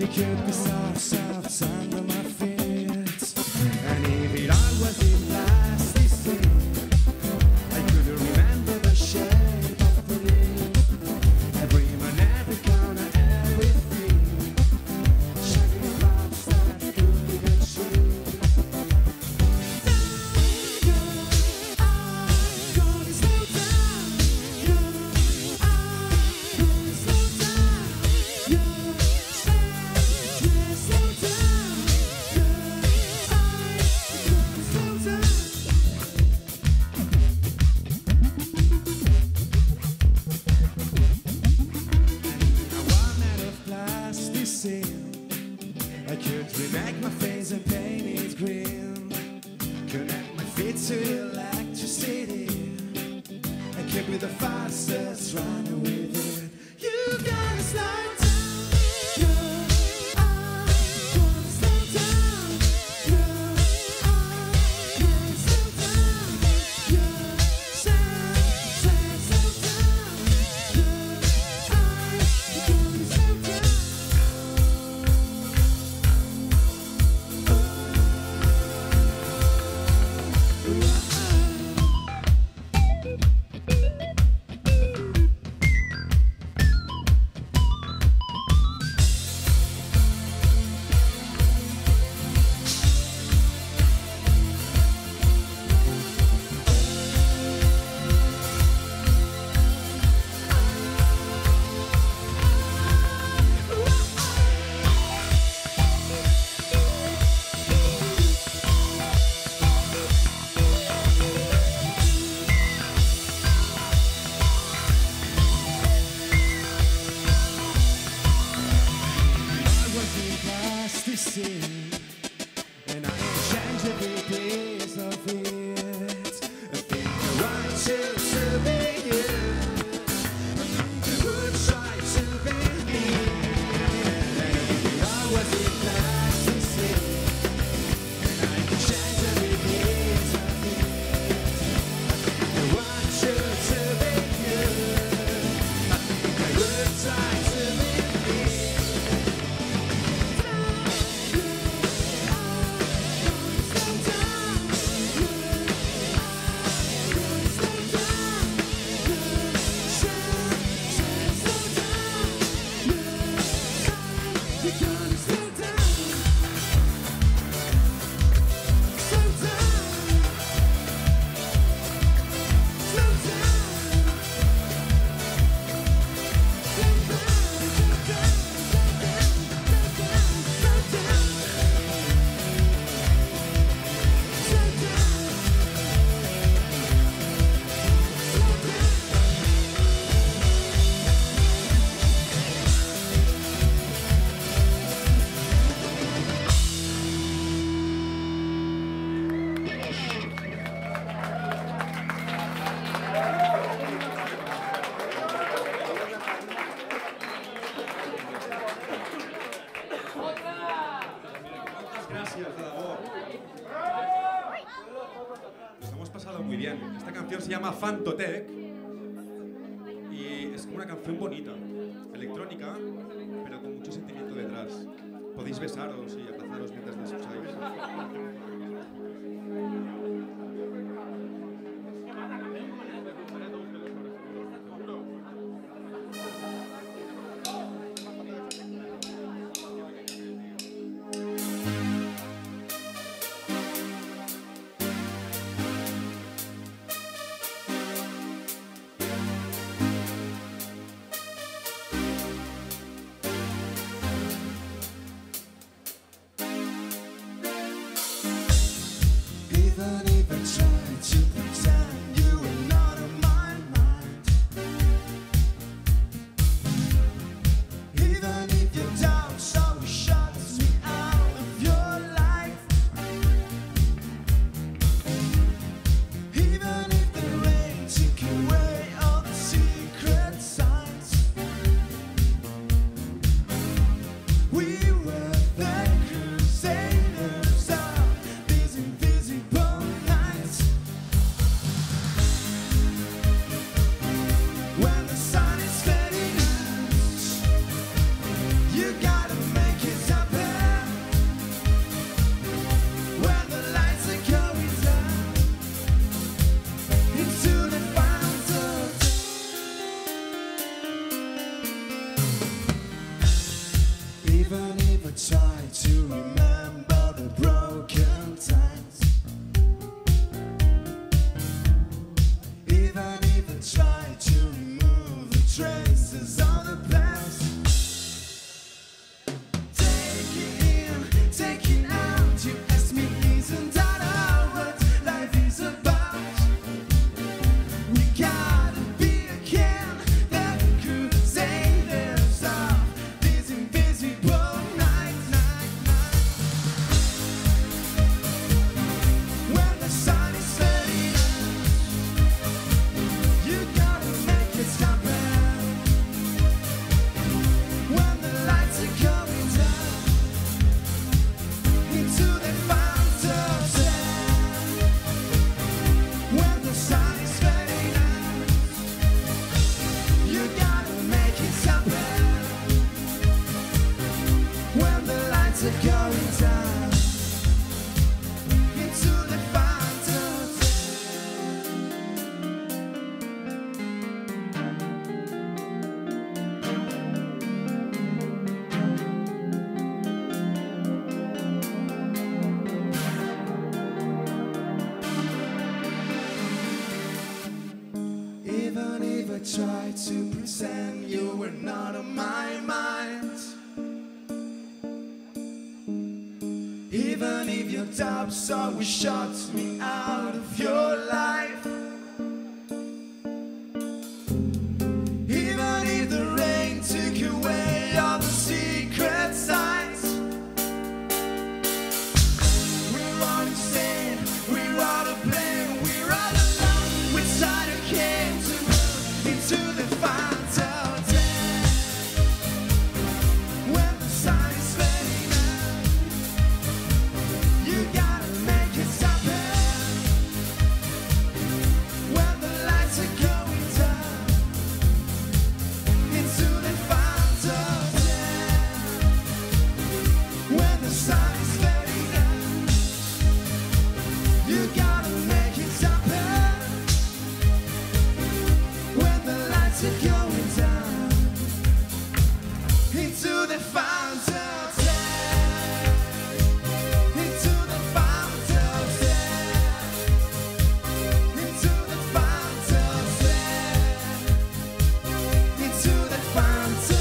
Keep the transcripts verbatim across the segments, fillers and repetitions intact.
It could be soft, soft under my feet. And if it all was in plastic scene, I couldn't remember the shape of the leaf. Every man, every corner, everything. Checking clouds that could be achieved. I could remake my face and paint it green. Connect my feet to the electricity. I could be the fastest runner with it. You gotta slow down. You are gonna slow down. You are gonna slow down. You say, say, slow down. You are gonna slow down. And I change every piece of it. I think I want to, to be you. I think I would try to be me. And I was in plastic. And I can change every piece of it. I think I want to, to be you. I think I would try to be me. Nos hemos pasado muy bien. Esta canción se llama Fantotech y es como una canción bonita, electrónica, pero con mucho sentimiento detrás. Podéis besaros y abrazaros mientras la escucháis. You gotta make it Even if I try to remember the broken times, even if I try to remove the traces of the past, taking in, taking out, you ask me, isn't that all what life is about? We gotta be a can that crusaders of this invisible night, night, night. When the sun is setting, you gotta make it stop. When the lights are coming down into the fantasy, when the sun is fading out, you gotta make it happen. When the lights are going down into the fantasy. Even if I try to pretend you were not on my mind, even if your doubts always shut me out of your life, even if the rain took away all the secret signs, we're all insane, we're all to blame, we're all alone. We decided came to move into the fantasy. When the sun is fading out, you gotta make it happen. When the lights are going down into the fantasy. When the sun is fading out, you gotta make it happen. When the lights are going down into the fantasy, into the fantasy, into the fantasy, into the fantasy.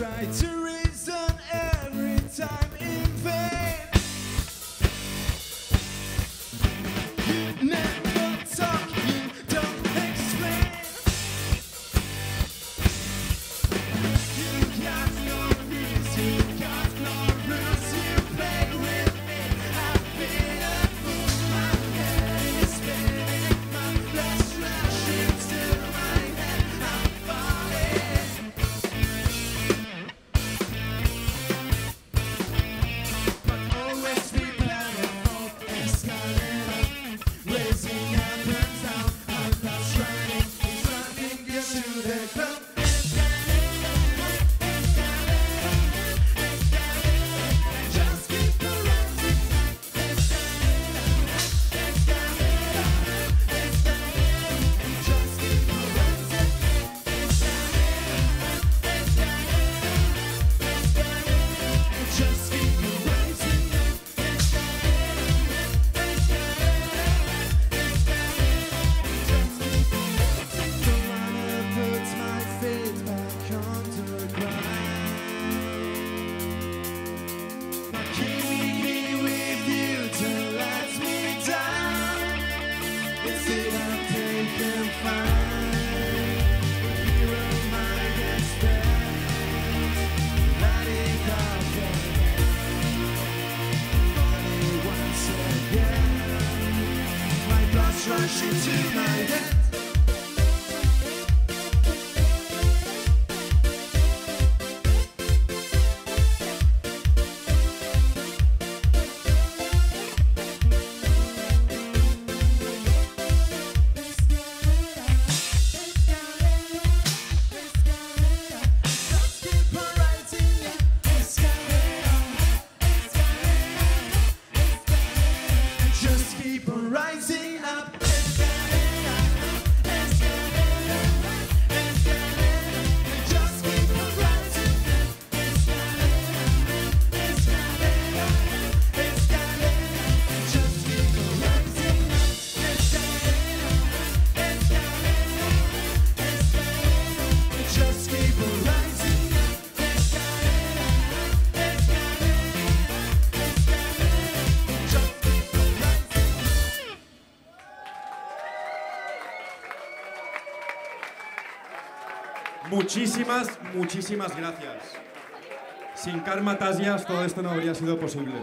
try to reason every time in vain. You never talk, you don't explain. You got no rules, you got no rules. You play with me, I've been a fool. My head is spinning, my blood's rushing to my head. I'm falling. But always be planning for escalator, raising up and down. Our clouds shining, it's running good to the ground. Just keep on rising. Just keep on rising. Just keep on rising. Don't wanna put my feet back onto the ground. But keeping me with you don't let me down. Instead I'm taking flight. You are my best friend. Letting go for only once again. My blood's rushing to my head. Just keep on rising up. Just keep on rising up. Just keep on rising. Just keep on rising. Just keep on rising. Just keep on rising. Muchísimas, muchísimas gracias. Sin Karma Tasias todo esto no habría sido posible.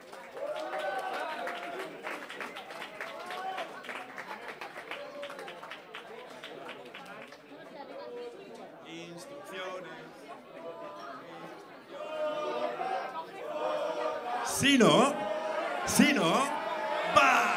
Instrucciones. Si no, si no, va.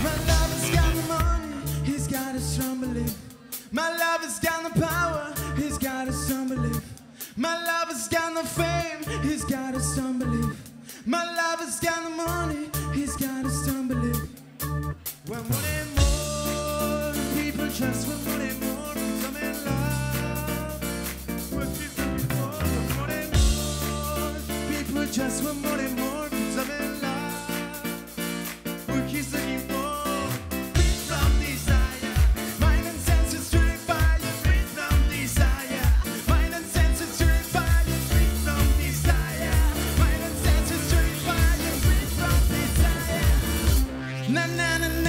My love has got the power, he's My lover's got no fame, he's got his some belief. My lover's got no money, he's got his some belief. When wanting more, people just want wanting more. Some in love, with people more. When wanting more, people just want wanting more. Some in love, we're kids looking for. Free from desire, mind and senses driven by you. Free from desire, mind and senses driven by you. Free from desire, mind and senses driven by you. Free from desire. Na na na na.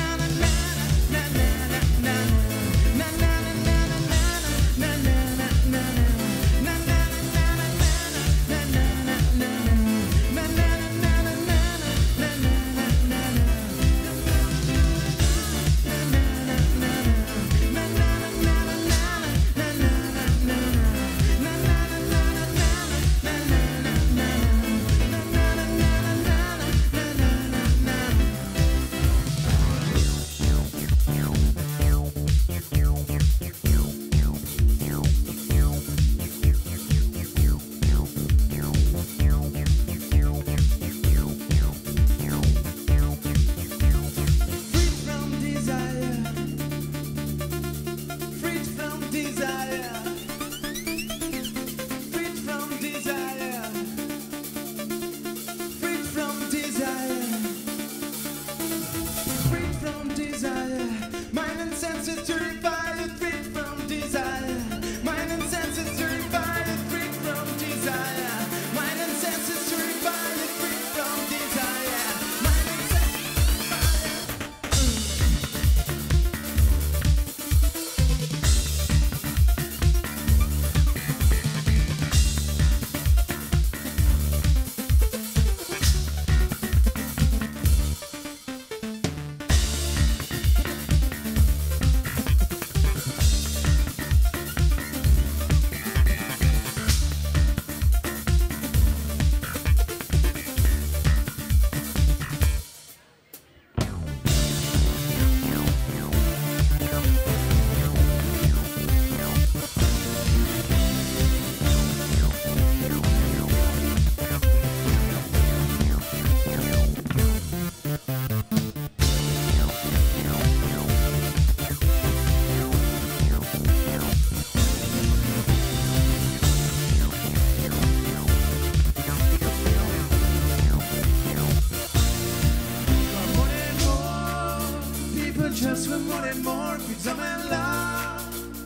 Just want more and more, because I'm in love.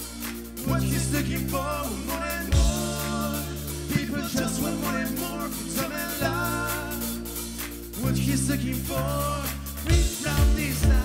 What he's looking for, more and more. People just want more and more, because I'm in love. What he's looking for, free from this life.